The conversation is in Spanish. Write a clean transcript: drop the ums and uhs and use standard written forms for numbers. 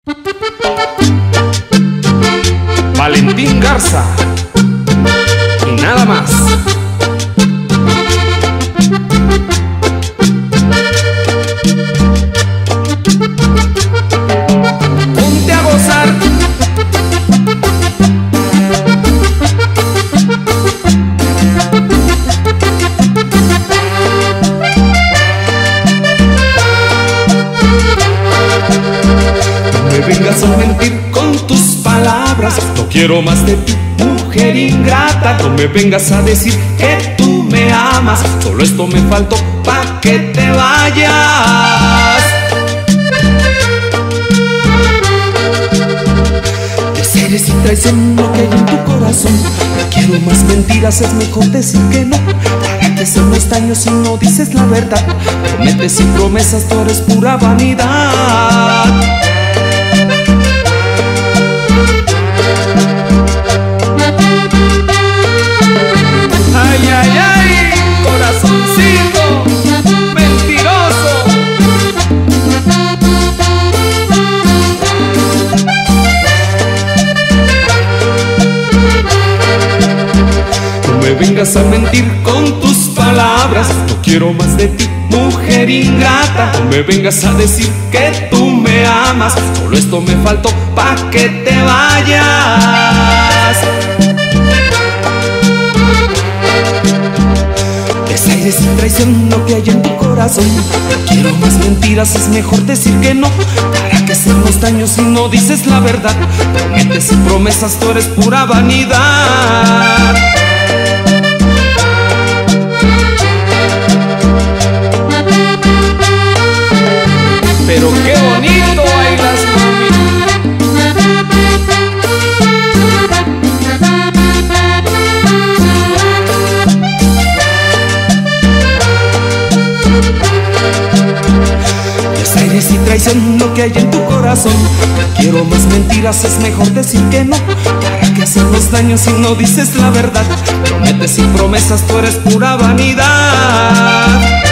Valentín Garza y nada más. Ponte a gozar. No me vengas a mentir con tus palabras, no quiero más de ti, mujer ingrata. No me vengas a decir que tú me amas, solo esto me faltó pa' que te vayas. Deseres y traición lo que hay en tu corazón, no quiero más mentiras, es mejor decir que no. ¿Para qué hacernos daño si no dices la verdad? Prometes y promesas, tú eres pura vanidad. Ay, ay, ay, corazoncito mentiroso. No me vengas a mentir con tus palabras, no quiero más de ti, mujer ingrata. No me vengas a decir que tú me amas, solo esto me faltó pa' que te vayas. Desaires y traición lo que hay en tu corazón, no quiero más mentiras, es mejor decir que no. ¿Para qué hacernos daño si no dices la verdad? Prometes y promesas, tú eres pura vanidad. Pero qué bonito bailas, mami. Desaires y traición lo que hay en tu corazón, no quiero más mentiras, es mejor decir que no. ¿Para qué hacernos daño si no dices la verdad? Prometes y promesas, tú eres pura vanidad.